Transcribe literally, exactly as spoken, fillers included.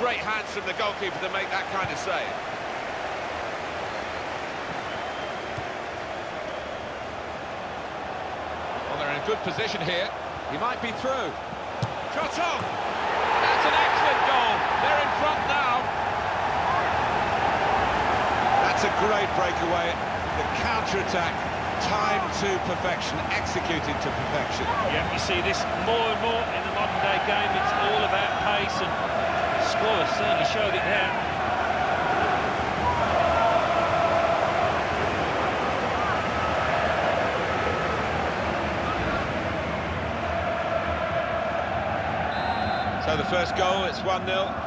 great hands from the goalkeeper to make that kind of save. Well, they're in a good position here. He might be through. Shot on! That's an excellent goal. They're in front now. That's a great breakaway. The counter-attack, timed to perfection, executed to perfection. Yeah, you see this more and more in the modern-day game. It's all about pace, and the score certainly showed it there. So the first goal, it's one nil.